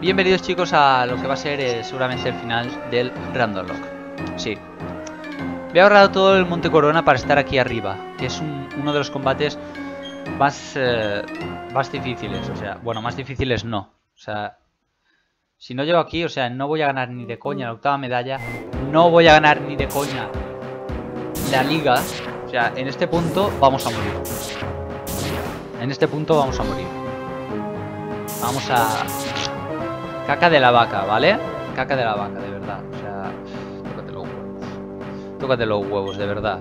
Bienvenidos chicos a lo que va a ser seguramente el final del Random Lock. Sí. Me he ahorrado todo el Monte Corona para estar aquí arriba, que es uno de los combates más difíciles. O sea, bueno, más difíciles no. O sea, si no llego aquí, o sea, no voy a ganar ni de coña la octava medalla. No voy a ganar ni de coña la liga. O sea, en este punto vamos a morir. En este punto vamos a morir. Vamos a... Caca de la vaca, ¿vale? Caca de la vaca, de verdad. O sea, tócate los huevos. Tócate los huevos, de verdad.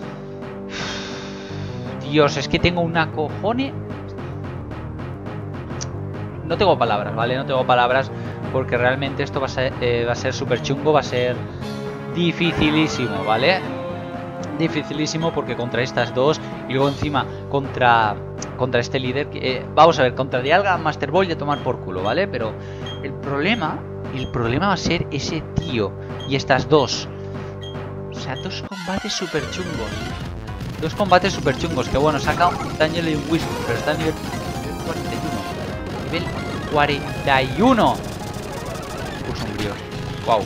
Dios, es que tengo una cojone. No tengo palabras, ¿vale? No tengo palabras porque realmente esto va a ser súper chungo, va a ser dificilísimo, ¿vale? Dificilísimo porque contra estas dos y luego encima contra este líder vamos a ver, contra Dialga, Master Ball y a tomar por culo, ¿vale? Pero el problema va a ser ese tío y estas dos. O sea, dos combates súper chungos. Dos combates súper chungos. Que bueno, saca un Daniel y un Whisper, pero está a nivel 41. Nivel 41. Uy, sombrío. Wow.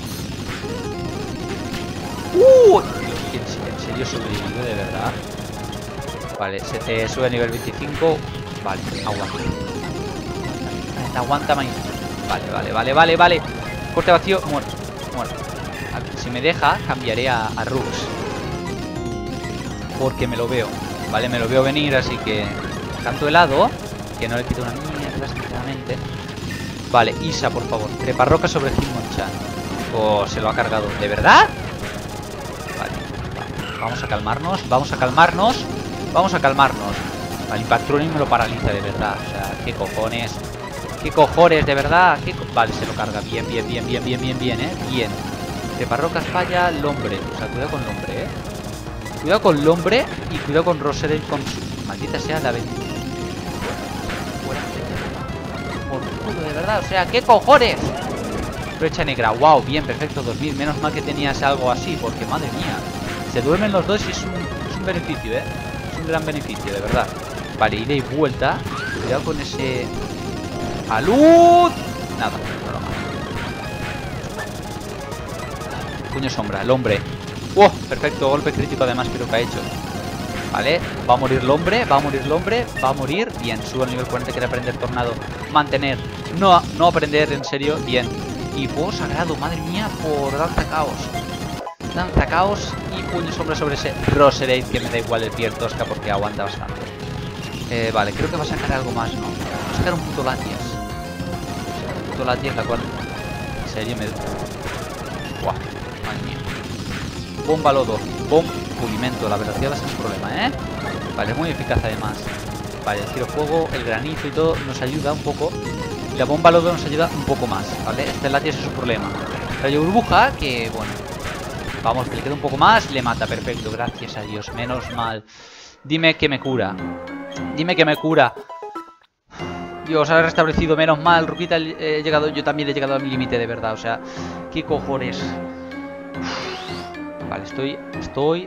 ¿En serio sobrevive de verdad? Vale, se te sube a nivel 25. Vale, aguanta. Aguanta, man. Vale. Corte vacío, muerto. Si me deja, cambiaré a Rux. Porque me lo veo. Vale, me lo veo venir, así que... Canto helado, que no le quito una mierda, sinceramente. Vale, Isa, por favor. Treparroca sobre Hitmonchan. Oh, se lo ha cargado. ¿De verdad? Vale. Vamos a calmarnos. Vale, Impact Running me lo paraliza, de verdad. O sea, qué cojones. ¿Qué cojones, de verdad? Vale, se lo carga. Bien, Bien. Treparrocas falla, Lombre. O sea, cuidado con Lombre, Cuidado con Lombre y cuidado con Roserade con su... Maldita sea la 20. Por culo, de verdad. O sea, ¿qué cojones? Flecha negra. Wow, bien, perfecto, 2000. Menos mal que tenías algo así, porque madre mía. Se duermen los dos y es un beneficio, Es un gran beneficio, de verdad. Vale, ida y vuelta. Cuidado con ese... ¡Salud! Nada, no lo mato. Puño sombra, el hombre. ¡Wow! Perfecto, golpe crítico además creo que ha hecho. Vale, va a morir el hombre, va a morir. Bien, sube al nivel 40, quiere aprender tornado. Mantener, no aprender, en serio, bien. Y fuego sagrado, madre mía, por danza caos y puño sombra sobre ese Roserade, que me da igual el piel tosca porque aguanta bastante. Vale, creo que va a sacar algo más, ¿no? Va a sacar un puto Latias. Un puto Latias, la cual... En serio me... Guau, madre mía. Bomba lodo, pulimento, la velocidad va a ser un problema, Vale, es muy eficaz además. Vale, el tiro fuego, el granizo y todo nos ayuda un poco. Y la bomba lodo nos ayuda un poco más, ¿vale? Este Latias es un problema. Rayo burbuja, que bueno... Vamos, que le queda un poco más, le mata, perfecto, gracias a Dios, menos mal. Dime que me cura. Dios, ha restablecido, menos mal. Ruquita, yo también he llegado a mi límite, de verdad, o sea, qué cojones. Vale, estoy.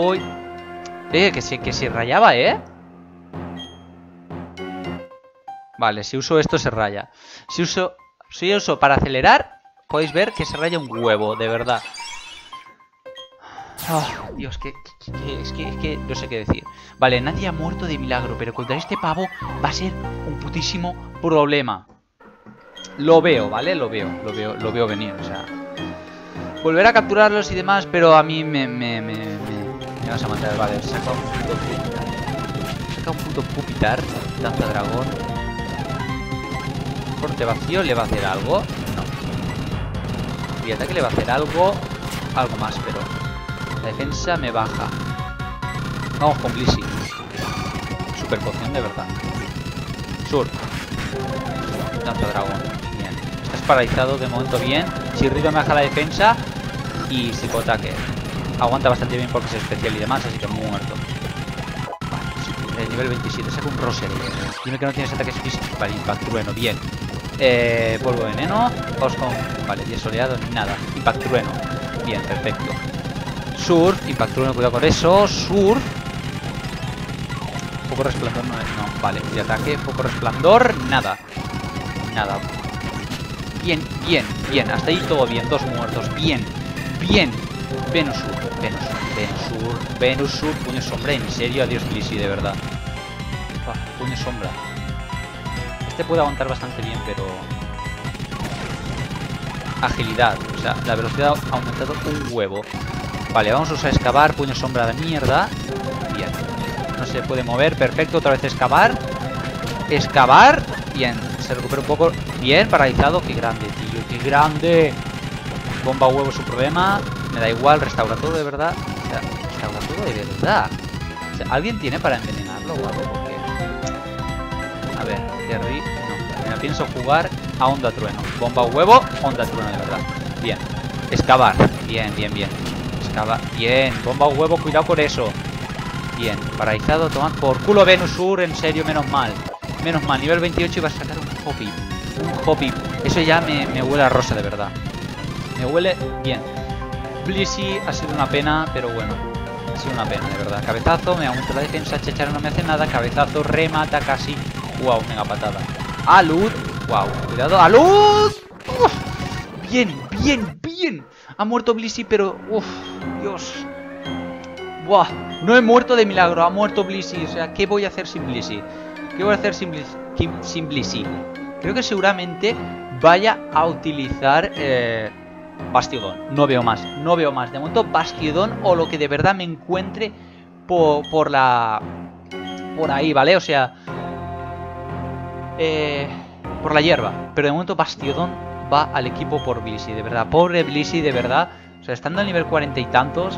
Que se rayaba, Vale, si uso esto se raya. Si uso para acelerar, podéis ver que se raya un huevo, de verdad. Oh, Dios, es que no sé qué decir. Vale, nadie ha muerto de milagro, pero contra este pavo va a ser un putísimo problema. Lo veo, ¿vale? Lo veo venir, o sea. Volver a capturarlos y demás, pero a mí me vas a matar. Vale, saca un puto pupitar. Danza dragón. Corte vacío, ¿le va a hacer algo? No. Y ataque le va a hacer algo más, pero la defensa me baja. Vamos con Blissey. Super poción, de verdad. Sur. Danza dragón. Bien. Estás paralizado de momento, bien. Chirrido me baja la defensa. Y psicoataque. Aguanta bastante bien porque es especial y demás, así que muerto. Vale, nivel 27. Saca un Roserade. Dime que no tienes ataques físicos. Vale, Impact Trueno, bien. Polvo veneno. Vamos con... Vale, 10 soleados, nada. Impact Trueno. Bien, perfecto. Surf, Impact Trueno, cuidado con eso. Surf. Foco resplandor, no, vale. De ataque, foco resplandor, nada. Bien, bien, bien. Hasta ahí todo bien. 2 muertos. Bien, bien. Venusur, Venusur, Venusur, Venusur. Puño sombra, en serio. Adiós, Blissey, de verdad. Puño sombra. Este puede aguantar bastante bien, pero... agilidad. O sea, la velocidad ha aumentado un huevo. Vale, vamos a usar excavar. Puño sombra de mierda. Bien. No se puede mover. Perfecto. Otra vez excavar. Excavar. Bien. Se recupera un poco. Bien, paralizado. Qué grande, tío. Qué grande. Bomba huevo es su problema. Me da igual. Restaura todo de verdad. O sea, restaura todo de verdad. O sea, ¿alguien tiene para envenenarlo o algo? Porque... a ver, Terry. No. Me la pienso jugar a onda trueno. Bomba huevo. Onda trueno de verdad. Bien. Excavar. Bien, bien, bien. Excavar. Bien. Bomba huevo. Cuidado con eso. Bien. Paralizado. Tomad por culo Venusur. En serio, menos mal. Menos mal. Nivel 28 iba a sacar un Hoppip. Un Hoppip. Eso ya me huele a rosa de verdad. Me huele bien. Blissey ha sido una pena, pero bueno. Ha sido una pena, de verdad. Cabezazo, me aumenta la defensa. Chechara no me hace nada. Cabezazo, remata casi. Wow, mega patada. Alud. Wow, cuidado. ¡Alud! Uf. Bien, bien, bien. Ha muerto Blissey, pero... uf, Dios. Buah. No he muerto de milagro. Ha muerto Blissey. O sea, ¿qué voy a hacer sin Blissey? ¿Qué voy a hacer sin Blissey? Creo que seguramente vaya a utilizar Bastiodon. No veo más. No veo más. De momento Bastiodon o lo que de verdad me encuentre por ahí, ¿vale? O sea... por la hierba. Pero de momento Bastiodon va al equipo por Blissey. De verdad. Pobre Blissey, de verdad. O sea, estando al nivel 40 y tantos...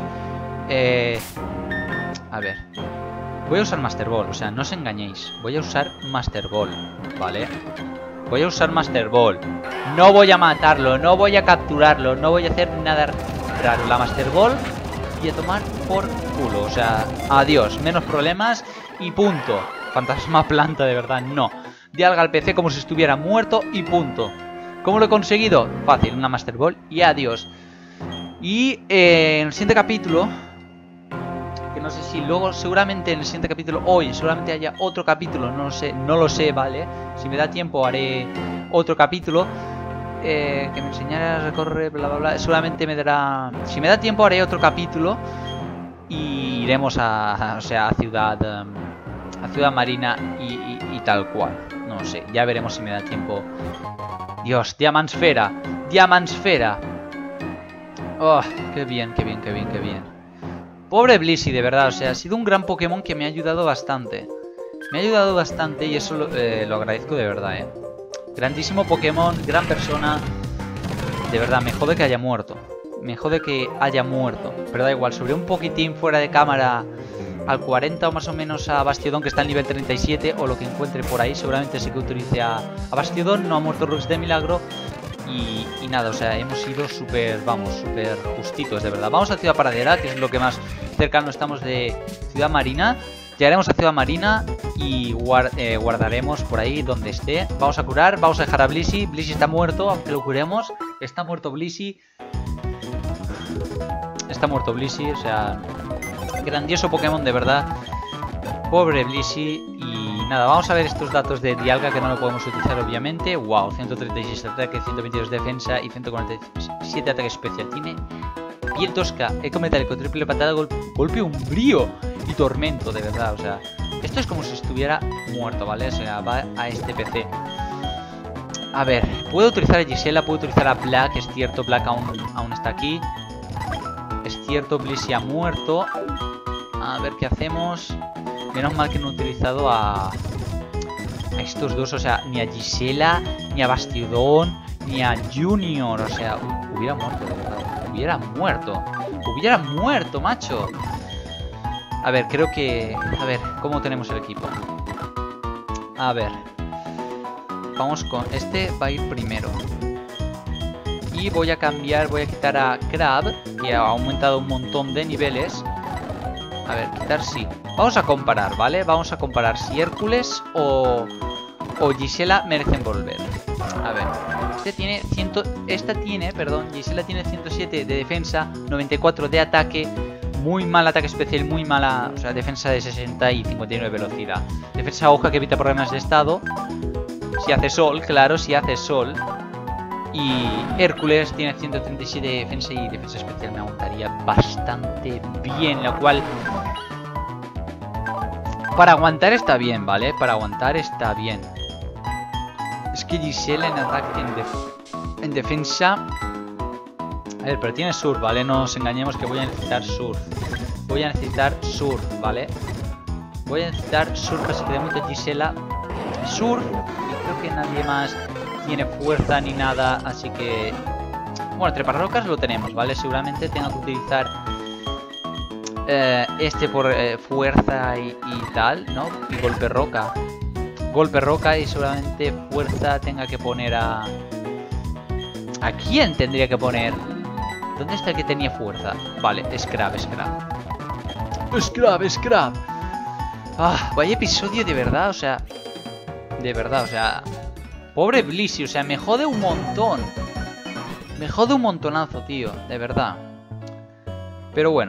a ver... voy a usar Master Ball, o sea, no os engañéis. Voy a usar Master Ball, ¿vale? Voy a usar Master Ball. No voy a matarlo, no voy a capturarlo, no voy a hacer nada raro. La Master Ball y a tomar por culo. O sea, adiós, menos problemas y punto. Fantasma planta, de verdad, no. Dialga al PC como si estuviera muerto y punto. ¿Cómo lo he conseguido? Fácil, una Master Ball y adiós. Y en el siguiente capítulo... que no sé si luego, seguramente en el siguiente capítulo, hoy seguramente haya otro capítulo, no lo sé, ¿vale? Si me da tiempo haré otro capítulo que me enseñará a recorrer, bla, bla, bla. Seguramente me dará, si me da tiempo haré otro capítulo y iremos a Ciudad Marina y tal cual. No sé, ya veremos si me da tiempo. Dios, Diamantsfera, Diamantsfera. Oh, qué bien, qué bien, qué bien, qué bien. Pobre Blissey, de verdad, o sea, ha sido un gran Pokémon que me ha ayudado bastante. Me ha ayudado bastante y eso lo agradezco de verdad, Grandísimo Pokémon, gran persona. De verdad, me jode que haya muerto. Me jode que haya muerto. Pero da igual, sobre un poquitín fuera de cámara al 40 o más o menos a Bastiodon, que está en nivel 37, o lo que encuentre por ahí. Seguramente sí que utilice a Bastiodon, no ha muerto Rux de milagro. Y nada, o sea, hemos ido súper, vamos, súper justitos, de verdad. Vamos a Ciudad Paradera, que es lo que más cercano estamos de Ciudad Marina. Llegaremos a Ciudad Marina y guardaremos por ahí donde esté. Vamos a curar, vamos a dejar a Blissey. Blissey está muerto, aunque lo curemos. Está muerto Blissey. Está muerto Blissey, o sea... grandioso Pokémon, de verdad. Pobre Blissey. Y nada, vamos a ver estos datos de Dialga, que no lo podemos utilizar obviamente. Wow, 136 ataque, 122 defensa y 147 ataque especial. Tiene piel tosca, eco metálico, triple patada, golpe umbrío y tormento, de verdad. O sea, esto es como si estuviera muerto, ¿vale? O sea, va a este PC. A ver, puedo utilizar a Gisela, puedo utilizar a Black. Es cierto, Black aún está aquí. Es cierto, Blissey ha muerto. A ver qué hacemos. Menos mal que no he utilizado a estos dos, o sea, ni a Gisela, ni a Bastiodon, ni a Junior. O sea, hubiera muerto, de verdad. Hubiera muerto, macho. A ver, creo que... a ver, ¿cómo tenemos el equipo? A ver. Vamos con... este va a ir primero. Y voy a cambiar, voy a quitar a Crab, que ha aumentado un montón de niveles. A ver, quitar sí. Vamos a comparar, ¿vale? Vamos a comparar si Hércules o Gisela merecen volver. A ver, Gisela tiene 107 de defensa, 94 de ataque, muy mal ataque especial, muy mala, o sea, defensa de 60 y 59 de velocidad. Defensa hoja que evita problemas de estado. Si hace sol, claro, si hace sol. Y Hércules tiene 137 de defensa y defensa especial me aguantaría bastante bien, lo cual... Para aguantar está bien, ¿vale? Para aguantar está bien. Es que Giselle en ataque, en defensa... A ver, pero tiene surf, ¿vale? No nos engañemos que voy a necesitar surf. Voy a necesitar surf, ¿vale? Voy a necesitar surf, así que de momento Gisela surf. Y creo que nadie más tiene fuerza ni nada, así que... Bueno, treparrocas lo tenemos, ¿vale? Seguramente tenga que utilizar este por fuerza y tal, ¿no? Y golpe roca. Golpe roca y seguramente fuerza tenga que poner a... ¿A quién tendría que poner? ¿Dónde está el que tenía fuerza? Vale, Scrap. Scrap. Ah, vaya episodio de verdad, o sea... De verdad, o sea... Pobre Blissey, o sea, me jode un montón. Me jode un montonazo, tío, de verdad. Pero bueno.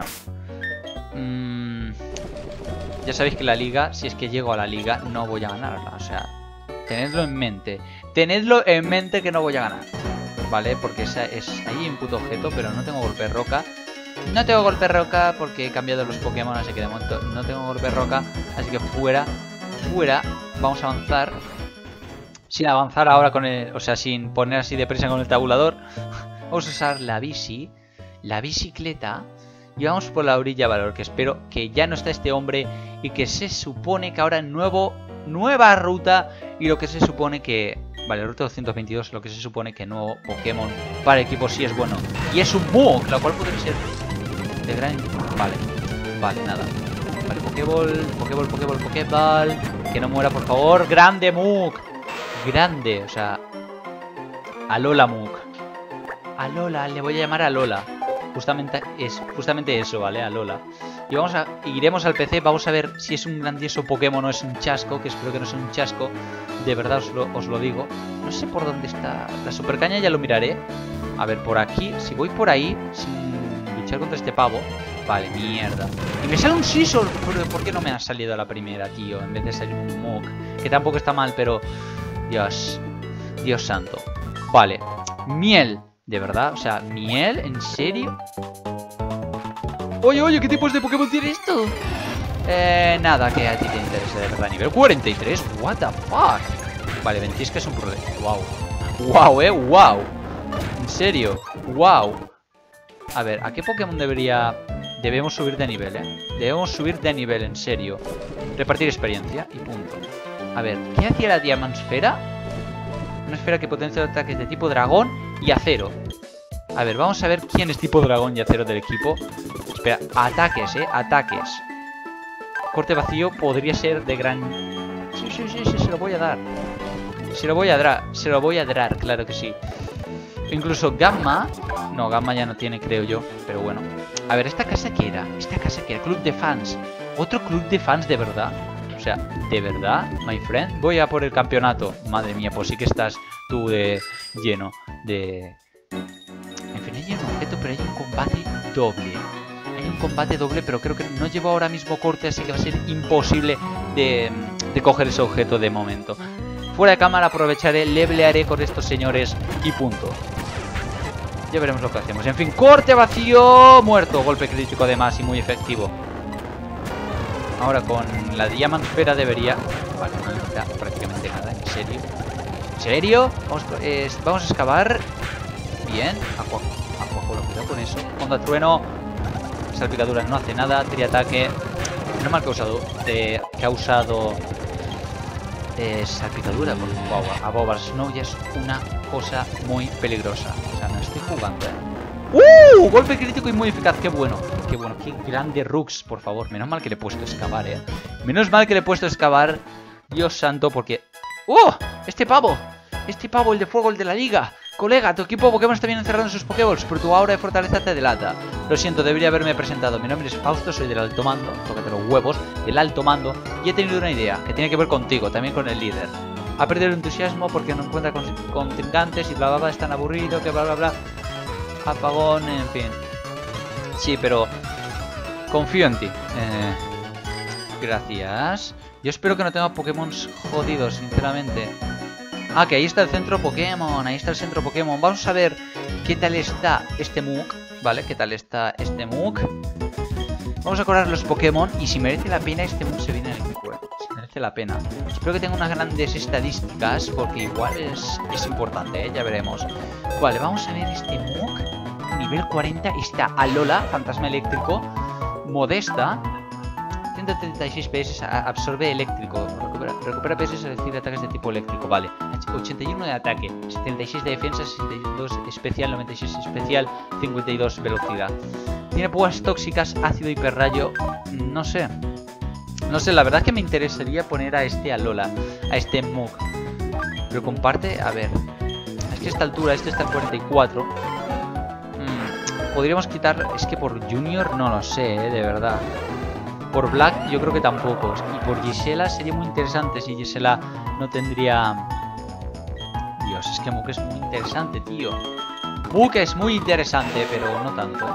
Ya sabéis que la liga, si es que llego a la liga, no voy a ganarla. O sea, tenedlo en mente. Tenedlo en mente que no voy a ganar. ¿Vale? Porque esa es ahí un puto objeto, pero no tengo golpe roca. No tengo golpe roca porque he cambiado los Pokémon, así que de momento no tengo golpe roca. Así que fuera. Vamos a avanzar. Sin avanzar ahora con el... O sea, sin poner así deprisa con el tabulador. Vamos a usar la bici. La bicicleta. Y vamos por la orilla valor, que espero que ya no está este hombre. Y que se supone que ahora nueva ruta. Y lo que se supone que... Vale, ruta 222, lo que se supone que nuevo Pokémon para equipo sí es bueno. Y es un Muk, lo cual podría ser de gran... Vale, nada. Vale, Pokéball. Que no muera, por favor. Grande Muk. Grande, o sea... Alola Muk. Alola, le voy a llamar Alola. Justamente eso, ¿vale? Alola. Y iremos al PC, vamos a ver si es un grandioso Pokémon o es un chasco, que espero que no sea un chasco. De verdad os lo digo. No sé por dónde está la supercaña, ya lo miraré. A ver, por aquí, si voy por ahí, sin luchar contra este pavo. Vale, mierda. Y me sale un Scizor. ¿Por qué no me ha salido a la primera, tío? En vez de salir un Muk. Que tampoco está mal, pero... Dios santo. Vale, miel. ¿De verdad? O sea, miel, ¿en serio? Oye, ¿qué tipos de Pokémon tiene esto? Nada que a ti te interese de verdad. Nivel 43, what the fuck. Vale, Ventisca es un problema. Wow, wow. En serio, wow. A ver, ¿a qué Pokémon debemos subir de nivel, Debemos subir de nivel, en serio. Repartir experiencia y punto. A ver, ¿qué hacía la Diamantsfera? Una esfera que potencia los ataques de tipo dragón y acero. A ver, vamos a ver quién es tipo dragón y acero del equipo. Espera, ataques, ataques. Corte vacío podría ser de gran... Sí, se lo voy a dar. Se lo voy a dar, claro que sí. Incluso Gamma... No, Gamma ya no tiene, creo yo. Pero bueno. A ver, ¿esta casa qué era? Club de fans. ¿Otro club de fans de verdad? O sea, ¿de verdad, my friend? Voy a por el campeonato. Madre mía, pues sí que estás tú lleno de... En fin, hay un objeto, pero hay un combate doble. Hay un combate doble, pero creo que no llevo ahora mismo corte, así que va a ser imposible de coger ese objeto de momento. Fuera de cámara aprovecharé, leblearé con estos señores y punto. Ya veremos lo que hacemos. En fin, corte vacío, muerto. Golpe crítico además y muy efectivo. Ahora con la Diamantsfera debería... Vale, no necesita prácticamente nada, en serio. ¿En serio? Vamos a excavar. Bien. Aquajuelo, cuidado con eso. Onda trueno. Salpicadura no hace nada. Triataque. No mal causado. Salpicadura. Porque wow, a Bobas Snow ya es una cosa muy peligrosa. O sea, me estoy jugando, golpe crítico y muy eficaz. Qué bueno. Qué grande Rux, por favor. Menos mal que le he puesto a excavar, Menos mal que le he puesto a excavar. Dios santo, porque... Este pavo, el de fuego, el de la liga. Colega, tu equipo Pokémon está bien encerrado en sus Pokéballs, pero tu aura de fortaleza te delata. Lo siento, debería haberme presentado. Mi nombre es Fausto, soy del alto mando. Tócate los huevos, del alto mando. Y he tenido una idea, que tiene que ver contigo, también con el líder. Ha perdido el entusiasmo porque no encuentra contrincantes y bla bla bla, es tan aburrido que bla bla bla. Apagón, en fin. Sí, pero confío en ti. Gracias. Yo espero que no tenga Pokémon jodidos, sinceramente. Ah, que ahí está el centro Pokémon. Ahí está el centro Pokémon. Vamos a ver qué tal está este Muk. ¿Vale? ¿Qué tal está este Muk? Vamos a cobrar los Pokémon. Y si merece la pena, este Muk se viene en el encuentro. Si merece la pena. Espero que tenga unas grandes estadísticas. Porque igual es importante, ¿eh? Ya veremos. Vale, vamos a ver este Muk. Nivel 40. Está Alola, fantasma eléctrico. Modesta. 136 PS, absorbe eléctrico. Recupera PS, es decir, ataques de tipo eléctrico. Vale. 81 de ataque, 76 de defensa, 62 especial, 96 especial, 52 velocidad. Tiene púas tóxicas, ácido hiperrayo. No sé. No sé, la verdad es que me interesaría poner a este Alola, a este Muk. Pero comparte, a ver. Es que a esta altura, este está en 44. Podríamos quitar, es que por Junior no lo sé, de verdad. Por Black yo creo que tampoco. Y por Gisela sería muy interesante si Gisela no tendría... Dios, es que Muk es muy interesante, tío. Muk es muy interesante, pero no tanto.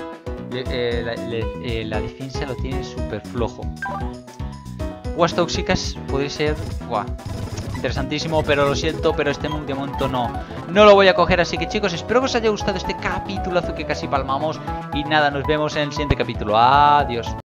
La defensa lo tiene súper flojo. Púas tóxicas puede ser... Buah, interesantísimo, pero lo siento, pero este Muk de momento no lo voy a coger. Así que chicos, espero que os haya gustado este capitulazo que casi palmamos. Y nada, nos vemos en el siguiente capítulo. Adiós.